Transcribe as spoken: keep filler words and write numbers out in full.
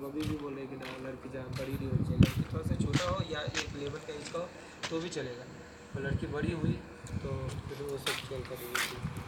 अब अभी भी बोल रहे कि ना लड़की जहाँ बड़ी नहीं होनी चाहिए, लड़की थोड़ा सा छोटा हो या एक लेवल का इसका हो तो भी चलेगा, और लड़की बड़ी हुई तो फिर वो सब चल कर